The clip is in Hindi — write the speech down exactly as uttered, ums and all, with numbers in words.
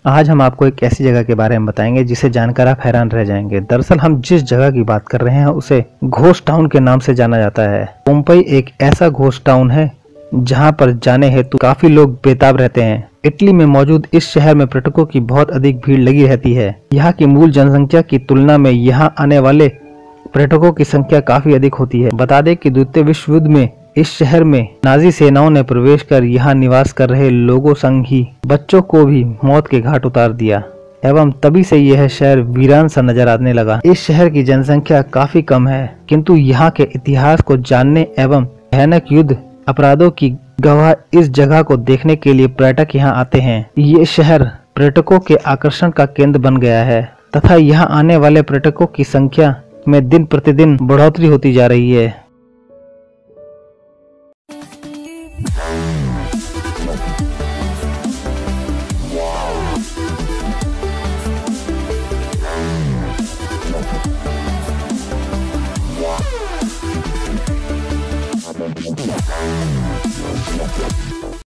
आज हम आपको एक ऐसी जगह के बारे में बताएंगे जिसे जानकर आप हैरान रह जाएंगे। दरअसल हम जिस जगह की बात कर रहे हैं उसे घोस्ट टाउन के नाम से जाना जाता है। पोम्पई एक ऐसा घोस्ट टाउन है जहां पर जाने हेतु काफी लोग बेताब रहते हैं। इटली में मौजूद इस शहर में पर्यटकों की बहुत अधिक भीड़ लगी रहती है। यहाँ की मूल जनसंख्या की तुलना में यहाँ आने वाले पर्यटकों की संख्या काफी अधिक होती है। बता दें कि द्वितीय विश्व युद्ध में इस शहर में नाजी सेनाओं ने प्रवेश कर यहाँ निवास कर रहे लोगों संग ही बच्चों को भी मौत के घाट उतार दिया एवं तभी से यह शहर वीरान सा नजर आने लगा। इस शहर की जनसंख्या काफी कम है, किंतु यहाँ के इतिहास को जानने एवं भयानक युद्ध अपराधों की गवाह इस जगह को देखने के लिए पर्यटक यहाँ आते हैं। ये शहर पर्यटकों के आकर्षण का केंद्र बन गया है तथा यहाँ आने वाले पर्यटकों की संख्या में दिन प्रतिदिन बढ़ोतरी होती जा रही है। Yeah.